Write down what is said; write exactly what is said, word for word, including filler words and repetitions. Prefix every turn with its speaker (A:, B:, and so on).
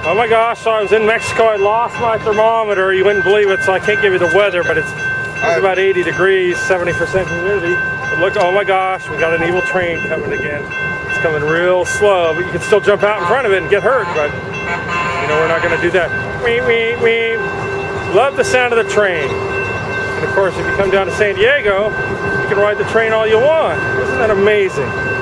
A: Oh my gosh, so I was in Mexico, I lost my thermometer. You wouldn't believe it, so I can't give you the weather, but it's, it's about eighty degrees, seventy percent humidity. But look, oh my gosh, we got an evil train coming again. It's coming real slow, but you can still jump out in front of it and get hurt, but you know, we're not gonna do that. Wee, wee, wee. Love the sound of the train. And of course, if you come down to San Diego, you can ride the train all you want. Isn't that amazing?